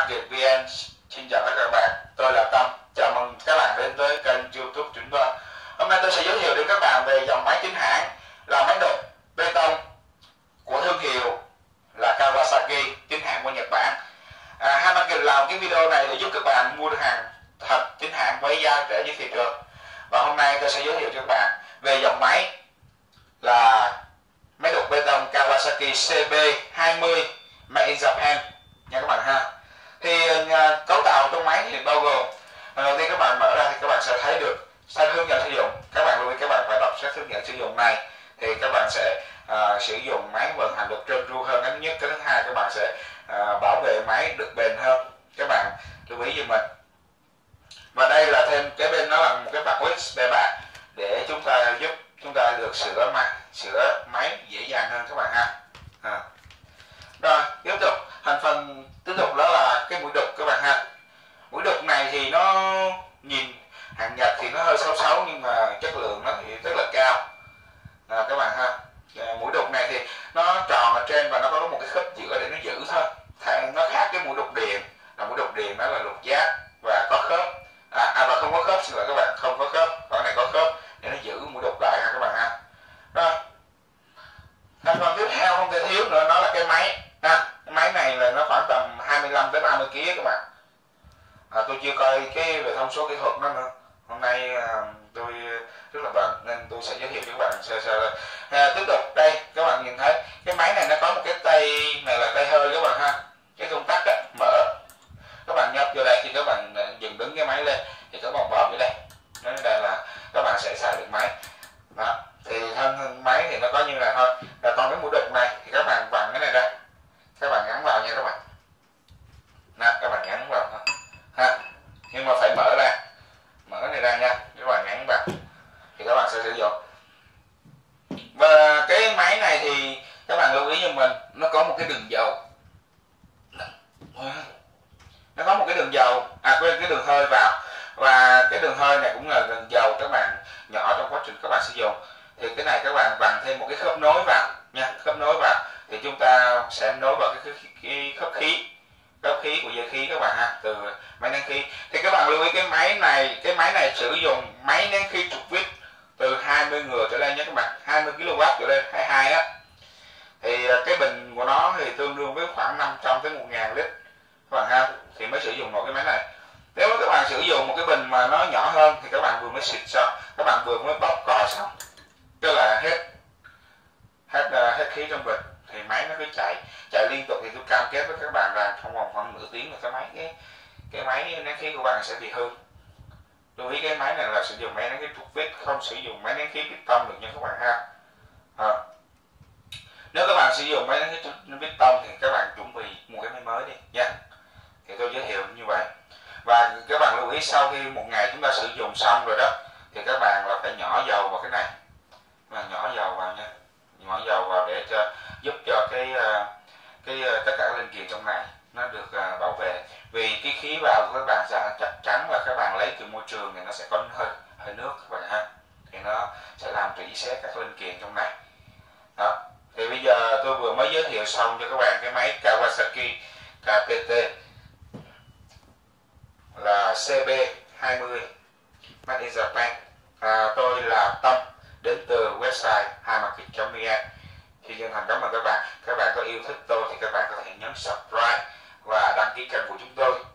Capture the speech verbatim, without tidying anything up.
Market vê en. Xin chào tất cả các bạn, tôi là Tâm. Chào mừng các bạn đến với kênh YouTube chúng tôi. Hôm nay tôi sẽ giới thiệu đến các bạn về dòng máy chính hãng là máy đục bê tông của thương hiệu là Kawasaki, chính hãng của Nhật Bản. À, Hammarked làm cái video này để giúp các bạn mua được hàng thật chính hãng với giá rẻ nhất thị trường. Và hôm nay tôi sẽ giới thiệu cho các bạn về dòng máy là máy đục bê tông Kawasaki C B hai mươi Made in Japan nha các bạn ha. Thì uh, cấu tạo trong máy thì bao gồm, đầu tiên các bạn mở ra thì các bạn sẽ thấy được sách hướng dẫn sử dụng. Các bạn lưu ý các bạn phải đọc sách hướng dẫn sử dụng này thì các bạn sẽ uh, sử dụng máy vận hành được trơn tru hơn. Cái thứ nhất, cái thứ hai các bạn sẽ uh, bảo vệ máy được bền hơn. Các bạn lưu ý giùm mình. Và đây là thêm cái bên nó là một cái bạc quét bề bạc để chúng ta giúp chúng ta được sửa máy sửa máy dễ dàng hơn các bạn ha. À. Rồi tiếp tục, thành phần tiếp tục đó là cái mũi đục các bạn ha. Mũi đục này thì nó nhìn hàng Nhật thì nó hơi xấu xấu nhưng mà chất lượng nó thì rất là cao à, các bạn ha. À, mũi đục này thì nó tròn ở trên và nó có một cái khớp giữa để nó giữ thôi. Nó khác cái mũi đục điện, là mũi đục điện nó là lục giác và có khớp, à, à và không có khớp, xin lỗi các bạn, không có khớp, còn này có khớp để nó giữ mũi đục lại ha các bạn ha. Rồi thành phần tiếp theo không thể thiếu nữa, nó là cái máy ha. Cái máy này là nó khoảng tầm hai mươi lăm tới ba mươi ki lô gam các bạn. À, tôi chưa coi cái về thông số kỹ thuật đó nữa. Hôm nay à, tôi rất là bận nên tôi sẽ giới thiệu cho các bạn sơ sơ. À, tiếp tục đây các bạn nhìn thấy cái máy này nó có một cái tay này là tay hơi các bạn ha. Cái công tắc á, mở các bạn nhấp vô đây, khi các bạn dừng đứng cái máy lên thì các bạn bóp vô đây, nó đây là các bạn sẽ xài được máy đó. Thì thân máy thì nó có như là thôi. Và còn cái mũi đục này thì các bạn vặn cái này ra, các bạn gắn vào nha các bạn. Đó, các bạn gắn vào thôi ha, nhưng mà phải mở ra, mở cái này ra nha, các bạn gắn vào thì các bạn sẽ sử dụng. Và cái máy này thì các bạn lưu ý cho mình, nó có một cái đường dầu, nó có một cái đường dầu, à quên, cái đường hơi vào, và cái đường hơi này cũng là đường dầu các bạn nhỏ trong quá trình các bạn sử dụng. Thì cái này các bạn vặn thêm một cái khớp nối vào nha, khớp nối vào thì chúng ta sẽ nối vào cái, cái, cái khớp khí, khớp khí của dây khí các bạn ha, từ máy nén khí. Thì các bạn lưu ý cái máy này, cái máy này sử dụng máy nén khí trục vít từ hai mươi ngựa trở lên nhé các bạn, hai mươi ki lô oát trở lên, hai mươi hai á. Thì cái bình của nó thì tương đương với khoảng năm trăm tới một nghìn lít các bạn ha, thì mới sử dụng một cái máy này. Nếu mà các bạn sử dụng một cái bình mà nó nhỏ hơn thì các bạn vừa mới xịt xong, các bạn vừa mới bóp cò xong, tức là hết hết uh, hết khí trong bình thì máy nó cứ chạy chạy liên tục. Thì tôi cam kết với các bạn rằng trong vòng khoảng nửa tiếng là cái máy cái cái máy nén khí của bạn sẽ bị hư. Lưu ý cái máy này là sử dụng máy nén khí trục vít, không sử dụng máy nén khí piston được nha các bạn ha. À. Nếu các bạn sử dụng máy nén khí piston thì các bạn chuẩn bị mua cái máy mới đi nha. Thì tôi giới thiệu như vậy. Và các bạn lưu ý sau khi một ngày chúng ta sử dụng xong rồi đó thì các bạn là phải nhỏ dầu vào cái này, mà nhỏ dầu vào nha, nhỏ dầu vào để cho giúp cho cái cái tất cả các linh kiện trong này nó được bảo vệ. Vì cái khí vào của các bạn sẽ chắc chắn là các bạn lấy từ môi trường thì nó sẽ có hơi hơi nước các bạn ha, thì nó sẽ làm rỉ sét các linh kiện trong này đó. Thì bây giờ tôi vừa mới giới thiệu xong cho các bạn cái máy Kawasaki K P T là C B hai mươi Made in Japan. À, tôi là Tâm đến từ website hammarked chấm vn. Thì chân thành cảm ơn các bạn. Các bạn có yêu thích tôi thì các bạn có thể nhấn subscribe và đăng ký kênh của chúng tôi